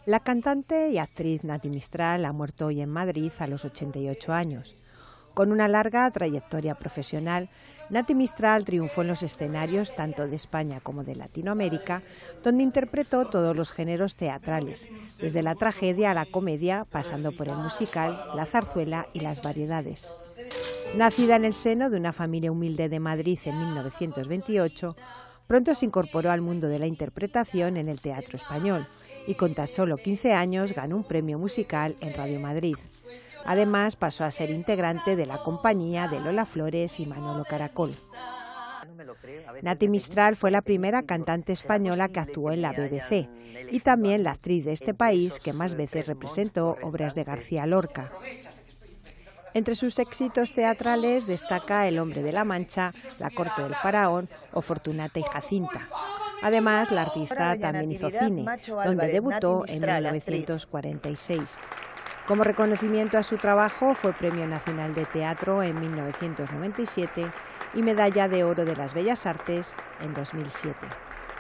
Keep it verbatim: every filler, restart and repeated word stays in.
La cantante y actriz Nati Mistral ha muerto hoy en Madrid a los ochenta y ocho años. Con una larga trayectoria profesional, Nati Mistral triunfó en los escenarios tanto de España como de Latinoamérica, donde interpretó todos los géneros teatrales, desde la tragedia a la comedia, pasando por el musical, la zarzuela y las variedades. Nacida en el seno de una familia humilde de Madrid en mil novecientos veintiocho, pronto se incorporó al mundo de la interpretación en el teatro español y con tan solo quince años ganó un premio musical en Radio Madrid. Además, pasó a ser integrante de la compañía de Lola Flores y Manolo Caracol. Nati Mistral fue la primera cantante española que actuó en la B B C y también la actriz de este país que más veces representó obras de García Lorca. Entre sus éxitos teatrales destaca El hombre de la Mancha, La corte del faraón o Fortunata y Jacinta. Además, la artista también hizo cine, donde debutó en mil novecientos cuarenta y seis. Como reconocimiento a su trabajo, fue Premio Nacional de Teatro en mil novecientos noventa y siete y Medalla de Oro de las Bellas Artes en dos mil siete.